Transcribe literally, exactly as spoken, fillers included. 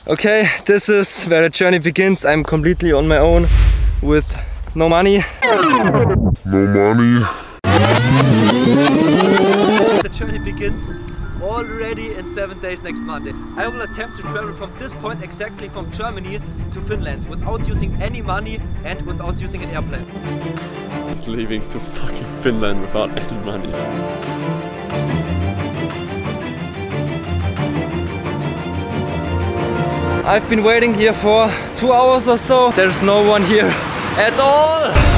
Okay, this is where the journey begins. I'm completely on my own with no money. No money. The journey begins already in seven days next Monday. I will attempt to travel from this point exactly from Germany to Finland without using any money and without using an airplane. He's leaving to fucking Finland without any money. I've been waiting here for two hours or so. There's no one here at all.